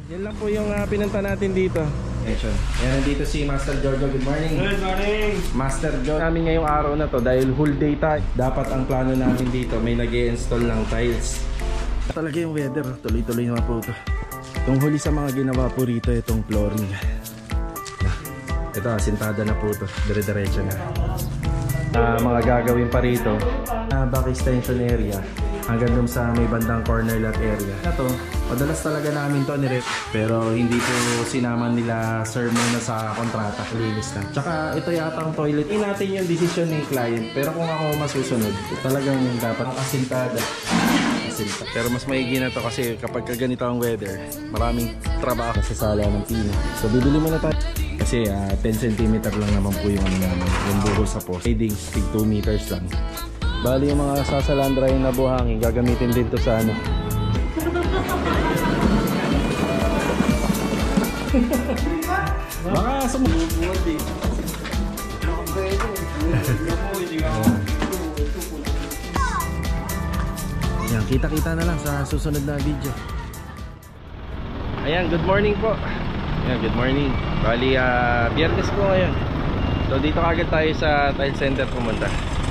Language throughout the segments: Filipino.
Yan lang po yung pinunta natin dito. Yan, nandito si Master Jojo. Good morning. Good morning. Master Jojo namin ngayong araw na to dahil whole day tayo. Dapat ang plano namin dito may nag-i-install ng tiles. Talaga yung weather, tuloy-tuloy naman po ito. Itong huli sa mga ginawa po rito, itong flooring. Ito, asintada na po ito. Dire-diretso na. Mga gagawin pa rito, back extension area hanggang dun sa may bandang corner lot area. Ito, madalas talaga namin to nirep, pero hindi po sinama nila sir muna sa kontrata, linis na. Tsaka ito yata ang toilet. Hindi natin yung decision ng client, pero kung ako masusunod, talagang dapat asintada. Pero mas maigi na to kasi kapag ganito ang weather, maraming trabaho sa sala ng pino. So bibili muna tayo. Kasi 10 cm lang naman po yung ano namin, yung buhol sa post. Shading, 2 meters lang. Bali yung mga sasalandrayin na buhangin, gagamitin din to sa ano. Baka sumubuhat eh. Yan, kita-kita na lang sa susunod na video. Ayan, good morning po. Ayan, good morning. Bali, Biyernes po ngayon. So dito kagad tayo sa tile center pumunta.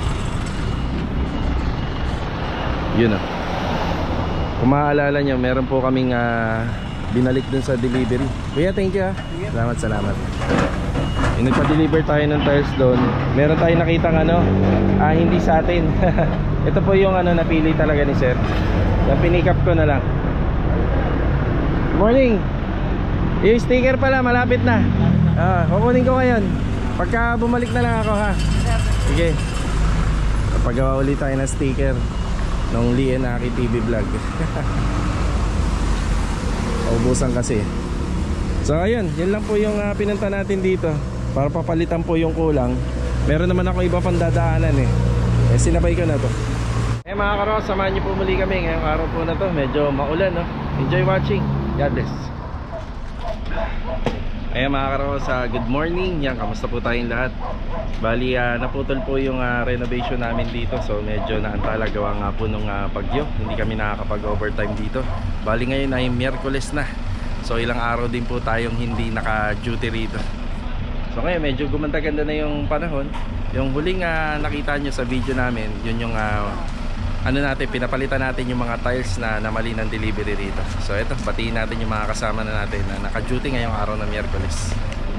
Yun o. Kung maaalala nyo, meron po kaming binalik dun sa delivery. Kuya, thank you. Salamat. Yung nagpa-deliver tayo ng tiles doon, meron tayong nakitang ano, hindi sa atin. Ito po yung ano, napili talaga ni sir. Yung pinikap ko na lang. Good morning. Yung sticker pala, malapit na. Kukunin ko ngayon. Pagka bumalik na lang ako ha. Sige. Paggawa ulit tayo ng sticker nung Lienaki TV vlog. Ubusan kasi. So ayun, yun lang po yung pinunta natin dito. Para papalitan po yung kulang. Meron naman ako iba pang dadaanan eh. Sinabay ko na to. Mga karos, samahan niyo po muli kami ngayong araw po na to. Medyo maulan no. Enjoy watching. God bless. Ayan mga karos, good morning. Yan, kamusta po tayong lahat? Bali, naputol po yung renovation namin dito. So medyo naantala gawa nga po nung bagyo. Hindi kami nakakapag-overtime dito. Bali ngayon ay Miyerkules na. So ilang araw din po tayong hindi naka-duty rito. So ngayon medyo gumanda-ganda na yung panahon. Yung huling nakita nyo sa video namin, yun yung ano natin, pinapalitan natin yung mga tiles na mali ng delivery rito. So ito, batiin natin yung mga kasama na natin na naka-duty ngayong araw ng Miyerkules.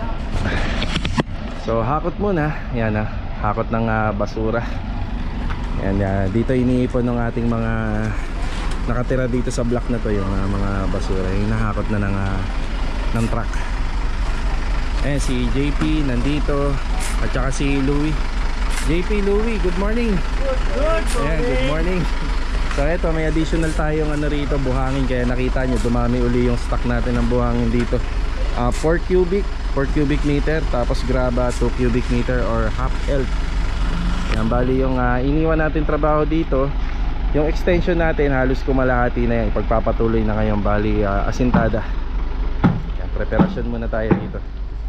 So hakot muna, yan hakot ng basura. Yan, dito iniipon ng ating mga nakatira dito sa block na to, yung mga basura. Yung nahakot na ng truck. Ayan, si JP nandito, at saka si Louie. JP, Louie, good morning. Good morning. Ayan, good morning. So eto, may additional tayong ano rito, buhangin. Kaya nakita nyo, dumami uli yung stock natin ng buhangin dito. 4 cubic meter, tapos graba 2 cubic meter or half elf. Yan, bali yung iniwan natin trabaho dito. Yung extension natin halos kumalahati na yan. Ipagpapatuloy na ngayon, bali asintada. Yan, preparasyon muna tayo dito.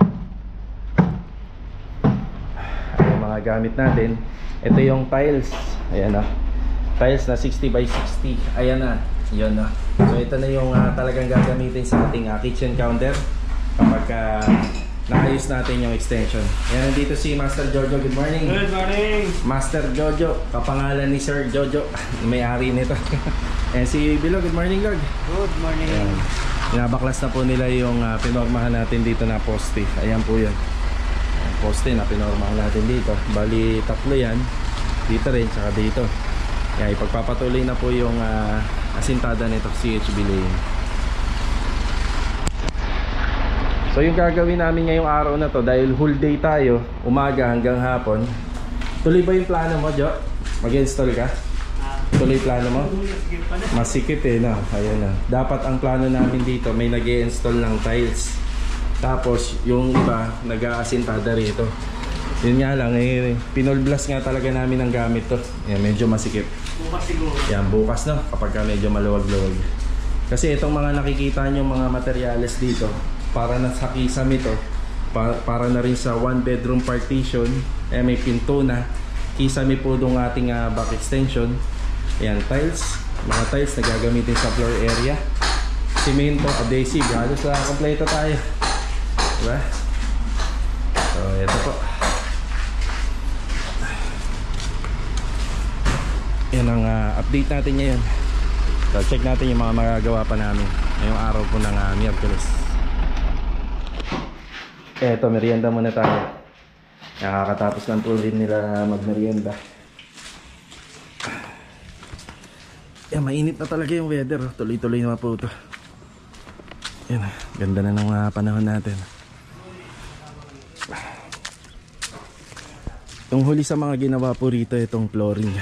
Mga gamit natin, ito yung tiles. Ayan tiles na 60 by 60. Ayan na, yun na. So ito na yung talagang gagamitin sa ating kitchen counter kapag naayos natin yung extension. Ayan, nandito si Master Jojo. Good morning. Good morning. Master Jojo, kapangalan ni Sir Jojo, may-ari nito. Ayan, si Bilo. Good morning, Lord. Good morning. Ayan, binabaklas na po nila yung pinormahan natin dito na poste. Ayan po yun, poste na pinormahan natin dito. Bali tatlo yan, dito rin tsaka dito. Kaya ipagpapatuloy na po yung asintada nito CHB lane. So yung gagawin namin ngayong araw na to, dahil whole day tayo, umaga hanggang hapon. Tuloy ba yung plano mo, Jo? Mag-install ka? Tuloy plano mo? Masikip eh, no? Ayun na. Dapat ang plano namin dito, may nag-i-install ng tiles. Tapos yung iba nag-aasintada rito. Yun nga lang pinolblast nga talaga namin ang gamit to. Yan, medyo masikip. Bukas siguro. Yan, bukas no, kapag medyo maluwag-luwag. Kasi itong mga nakikita nyo mga materyales dito, para na sa kisame to, para na rin sa 1 bedroom partition. May pinto na. Kisame po dong ating back extension. Yan, tiles, mga tiles na gagamitin sa floor area. simento, adhesive, halos kompleto tayo. Diba? So ito po. Yan ang update natin ngayon. So check natin yung mga magagawa pa namin ngayong araw po ng Miyerkules. Eto, merienda muna tayo. Nakakatapos lang po rin nila magmerienda. Yan, mainit na talaga yung weather. Tuloy-tuloy naman po ito. Yan, ganda na ng panahon natin. Itong huli sa mga ginawa po rito, itong flooring.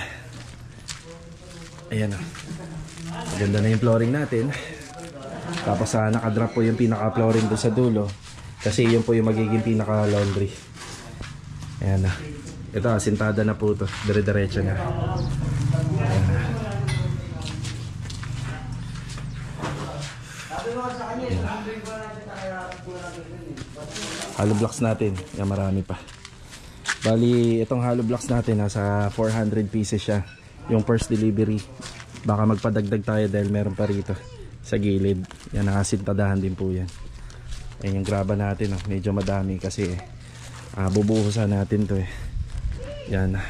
Ayan o. Ganda na yung flooring natin. Tapos nakadrop po yung pinaka-flooring doon sa dulo. Kasi yun po yung magiging pinaka-laundry. Ayan na. Ito, asintada na po ito. Dire-diretso na. Ayan na. Hollow blocks natin. Yan, marami pa. Bali, itong hollow blocks natin nasa 400 pieces siya. Yung first delivery. Baka magpadagdag tayo dahil meron pa rito sa gilid. Yan, nakasintadahan din po yan. Ayan yung graba natin. Medyo madami kasi bubuhusan natin to eh. Yan.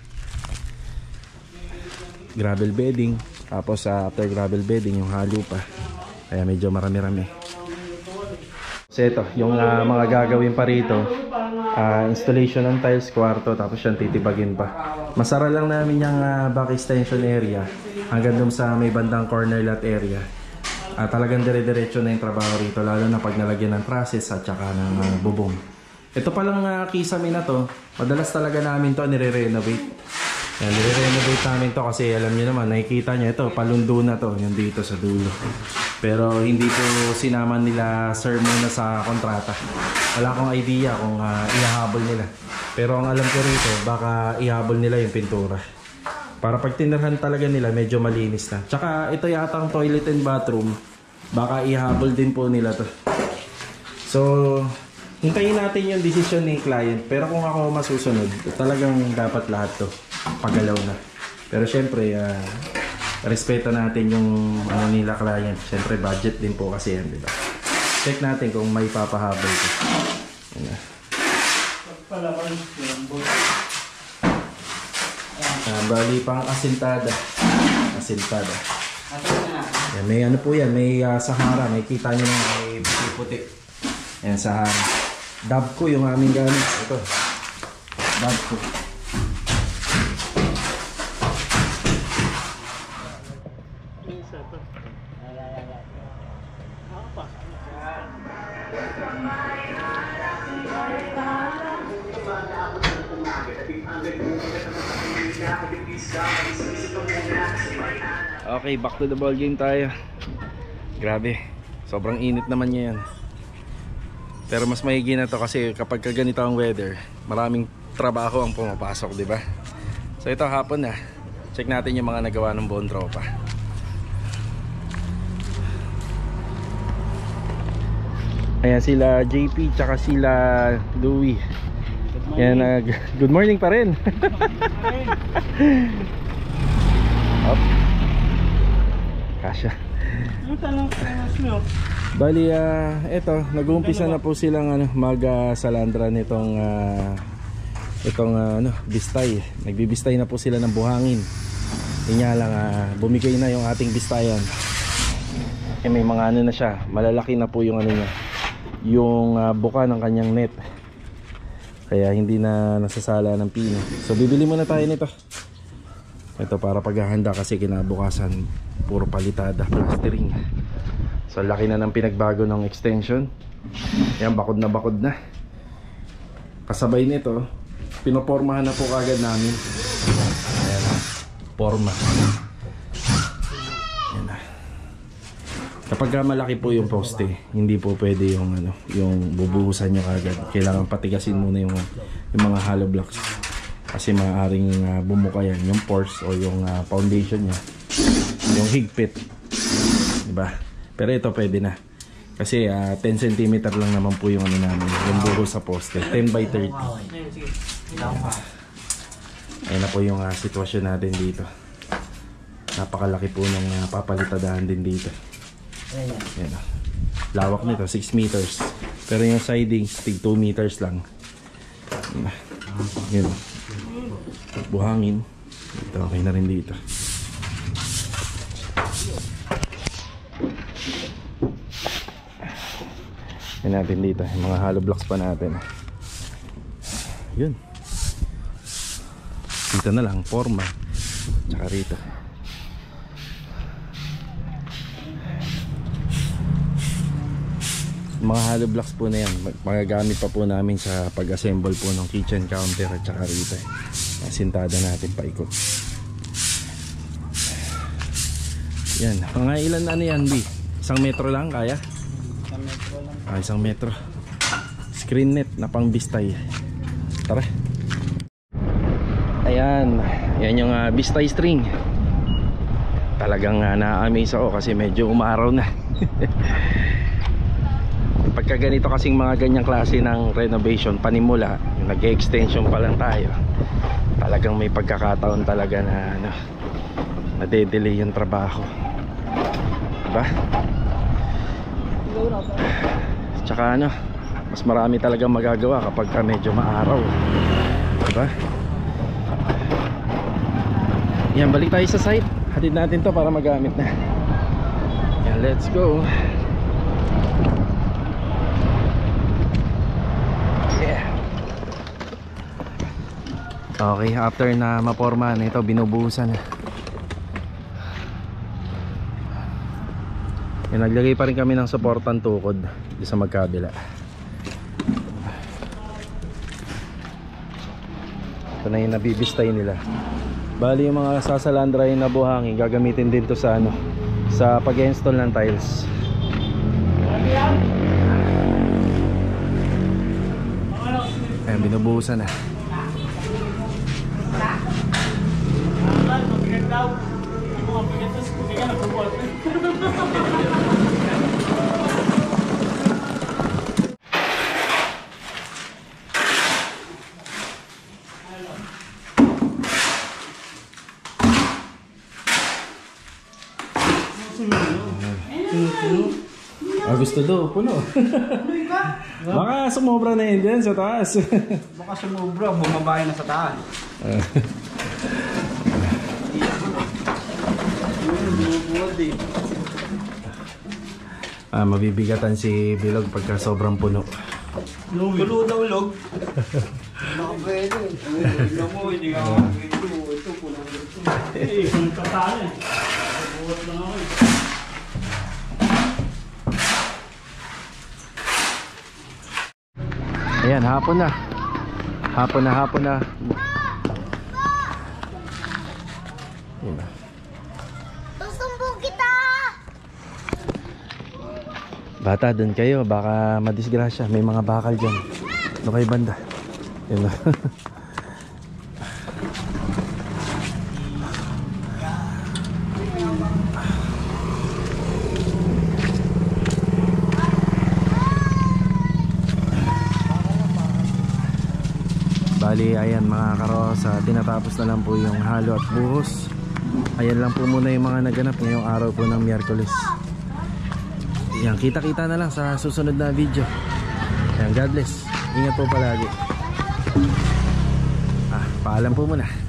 Gravel bedding. Tapos after gravel bedding yung halo pa. Kaya medyo marami-rami. So ito, yung mga gagawin pa rito. Installation ng tiles, kwarto, tapos yan titibagin pa. Masara lang namin yung back extension area hanggang dun sa may bandang corner lot area. Talagang dire-diretso na yung trabaho rito, lalo na pag nalagyan ng trusses at saka ng bubong. Ito palang kisame na to, madalas talaga namin to nire-renovate. Yan, nire-renovate namin to kasi alam niyo naman, nakikita niyo ito, palundo na to, yung dito sa dulo. Pero hindi po sinama nila sir muna sa kontrata. Wala akong idea kung ihahabol nila. Pero ang alam ko rito, baka ihabol nila yung pintura. Para pag tinirhan talaga nila, medyo malinis na. Tsaka ito yata ang toilet and bathroom. Baka ihabol din po nila to. So, hintayin natin yung decision ni client. Pero kung ako masusunod, talagang dapat lahat to pagalaw na. Pero syempre, respeto natin yung nila client. Syempre, budget din po kasi yan, diba? Check natin kung may papahabol ko. Bali pang asintada. Asintada. Yan, may ano po yan, may Sahara. May kita nyo na may puti-puti. Yan, Sahara. Dabco yung aming gamit. Ito. Dabco. Okay, back to the ball game tayo. Grabe, sobrang init naman niya yan. Pero mas maigi na to kasi kapag ganito ang weather, maraming trabaho ang pumapasok, di ba? So ito hapon na. Check natin yung mga nagawa ng buong tropa. Ayan sila JP tsaka sila Louie. Yan, good morning pa rin. Up. Kasya. Bali, eto, nag-uumpisa na po silang mag-salandra nitong bistay. Nagbibistay na po sila ng buhangin. Inya lang, bumigay na yung ating bistayan. May mga na siya, malalaki na po yung niya, yung buka ng kanyang net. Kaya hindi na nasasala ng pino. So bibili muna tayo nito. Ito para paghahanda kasi kinabukasan puro palitada, plastering. So laki na ng pinagbago ng extension. Yan, bakod na. Kasabay nito, pinopormahan na po kagad namin. Ayan, forma. Ayan na. Kapag malaki po yung poste, hindi po pwede yung yung bubuhusan nyo kagad. Kailangan patigasin muna yung mga hollow blocks. Kasi maaaring bumuka yan, yung force o yung foundation nya, yung higpit, diba? Pero ito pwede na kasi 10 cm lang naman po yung namin, yung buhos sa poste, 10 by 30. Ayan na po yung sitwasyon natin dito. Napakalaki po ng papalitadahan din dito. Yan. Lawak nito, 6 meters. Pero yung siding, tig 2 meters lang. Yan. Buhangin. Dito, okay na rin dito. Yan natin dito, yung mga hollow blocks pa natin. Yun. Dito na lang, forma. Tsaka rito. Mga hollow blocks po na yan, magagamit pa po namin sa pag-assemble po ng kitchen counter at saka rito. Sintada natin paikot. Yan, mga ilan ano yan, B? 1 metro lang kaya? 1 metro lang. 1 metro. Screen net na pang bistay. Tara. Ayan, yan yung bistay string. Talagang na-amaze ako kasi medyo umaraw na. Pagka ganito kasing mga ganyang klase ng renovation panimula, yung nag-extension pa lang tayo, talagang may pagkakataon talaga na nade-delay yung trabaho, diba? Tsaka mas marami talagang magagawa kapag medyo maaraw, diba? Yan, balik tayo sa site. Hatid natin to para magamit na. Yan, let's go. Okay, after na maporma na ito, binubuhusan na. Naglagay pa rin kami ng supportan tukod di sa magkabila. Ito na yung nabibistay nila. Bali yung mga sasalandra yung nabuhangin, gagamitin din to sa sa pag-install ng tiles. Ayan, binubuhusan na. Gusto daw, puno. Baka sumobra na yun dyan sa taas. Baka sumubra, bumabay na sa taas. Mabibigatan si Bilog pagka sobrang puno. Puno daw log. Nakapwede. Tignan mo, hindi ka makakito. Ito, puno dito. Eh, kung katali. Buhat lang ako eh. Ayan, hapon na. Hapon na. Susumbong kita! Bata, dun kayo. Baka madisgrasya. May mga bakal dyan. Ano kayo banda? Yun na. Bali, ayan mga karosa, tinatapos na lang po yung halo at buhos. Ayan lang po muna yung mga naganap ngayong araw po ng Miyerkules. Ayan, kita-kita na lang sa susunod na video. Ayan, God bless. Ingat po palagi. Paalam po muna.